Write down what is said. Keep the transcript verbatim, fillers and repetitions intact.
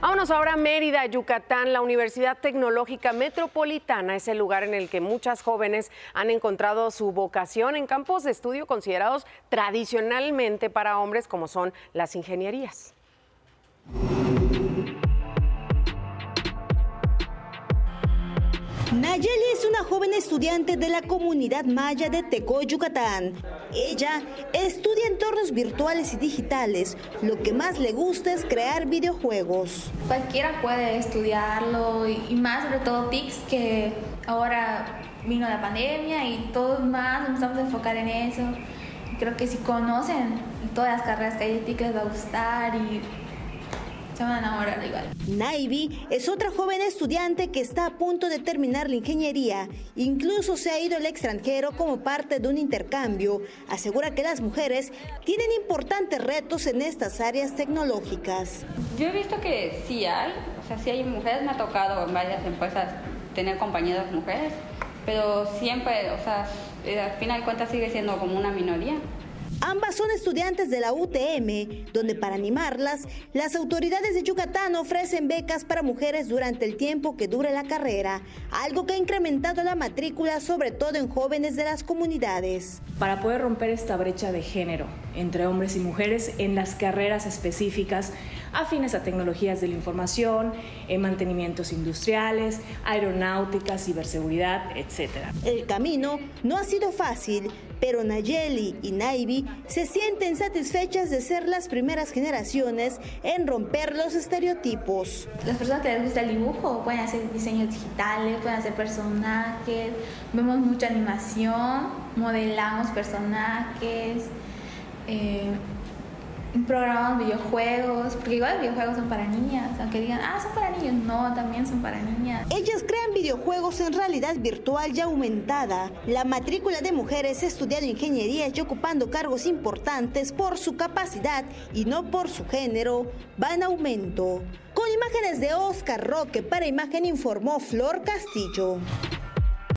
Vámonos ahora a Mérida, Yucatán. La Universidad Tecnológica Metropolitana es el lugar en el que muchas jóvenes han encontrado su vocación en campos de estudio considerados tradicionalmente para hombres, como son las ingenierías. Nayeli es una joven estudiante de la comunidad maya de Tecoy, Yucatán. Ella estudia entornos virtuales y digitales. Lo que más le gusta es crear videojuegos. Cualquiera puede estudiarlo y más sobre todo T I C, que ahora vino la pandemia y todos más nos empezamos a enfocar en eso. Creo que si conocen todas las carreras que hay de T I C les va a gustar y se van a enamorar igual. Naivi es otra joven estudiante que está a punto de terminar la ingeniería. Incluso se ha ido al extranjero como parte de un intercambio. Asegura que las mujeres tienen importantes retos en estas áreas tecnológicas. Yo he visto que sí hay, o sea, sí hay mujeres. Me ha tocado en varias empresas tener compañeras mujeres, pero siempre, o sea, al final de cuentas sigue siendo como una minoría. Ambas son estudiantes de la U T M, donde para animarlas, las autoridades de Yucatán ofrecen becas para mujeres durante el tiempo que dure la carrera, algo que ha incrementado la matrícula, sobre todo en jóvenes de las comunidades. Para poder romper esta brecha de género entre hombres y mujeres en las carreras específicas afines a tecnologías de la información, en mantenimientos industriales, aeronáutica, ciberseguridad, etcétera. El camino no ha sido fácil, pero Nayeli y Naivi se sienten satisfechas de ser las primeras generaciones en romper los estereotipos. Las personas que les gusta el dibujo pueden hacer diseños digitales, pueden hacer personajes, vemos mucha animación, modelamos personajes, eh, programamos videojuegos, porque igual los videojuegos son para niñas, aunque digan, ah, son para niños, no, también son para niñas. Ellas crean videojuegos en realidad virtual y aumentada. La matrícula de mujeres estudiando ingenierías y ocupando cargos importantes por su capacidad y no por su género va en aumento. Con imágenes de Oscar Roque, para Imagen informó Flor Castillo.